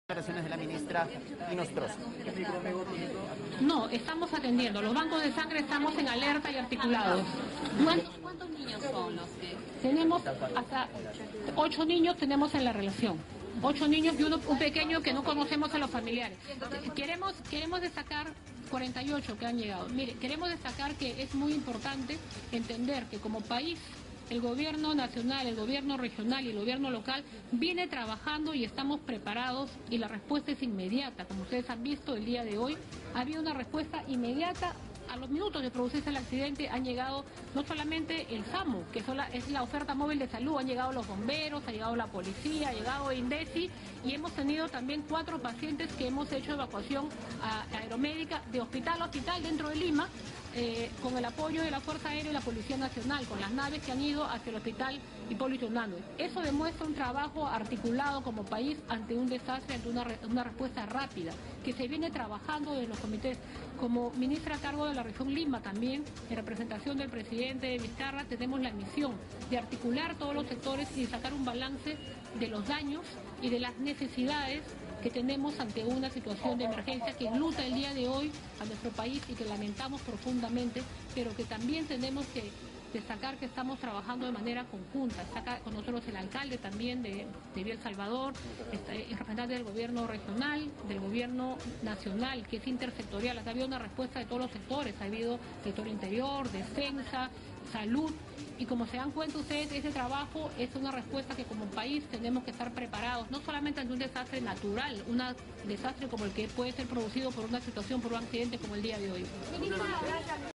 Declaraciones de la ministra Inostroza. No, estamos atendiendo. Los bancos de sangre estamos en alerta y articulados. ¿Cuántos niños son los que...? Tenemos hasta 8 niños tenemos en la relación. 8 niños y un pequeño que no conocemos a los familiares. Queremos destacar 48 que han llegado. Mire, queremos destacar que es muy importante entender que como país el gobierno nacional, el gobierno regional y el gobierno local viene trabajando y estamos preparados y la respuesta es inmediata. Como ustedes han visto el día de hoy, ha habido una respuesta inmediata. A los minutos de producirse el accidente han llegado no solamente el SAMU, que es la oferta móvil de salud, han llegado los bomberos, ha llegado la policía, ha llegado INDECI y hemos tenido también 4 pacientes que hemos hecho evacuación aeromédica de hospital a hospital dentro de Lima, con el apoyo de la Fuerza Aérea y la Policía Nacional, con las naves que han ido hacia el hospital Hipólito Unanue. Eso demuestra un trabajo articulado como país ante un desastre, ante una respuesta rápida, que se viene trabajando en los comités. Como ministra a cargo de la región Lima también, en representación del presidente Vizcarra, tenemos la misión de articular todos los sectores y de sacar un balance de los daños y de las necesidades que tenemos ante una situación de emergencia que enluta el día de hoy a nuestro país y que lamentamos profundamente, pero que también tenemos que destacar que estamos trabajando de manera conjunta. Está acá con nosotros el alcalde también de Villa El Salvador, el representante del gobierno regional, del gobierno nacional, que es intersectorial. Ha habido una respuesta de todos los sectores, ha habido sector interior, defensa, salud. Y como se dan cuenta ustedes, ese trabajo es una respuesta que como país tenemos que estar preparados, no solamente ante un desastre natural, un desastre como el que puede ser producido por una situación, por un accidente como el día de hoy.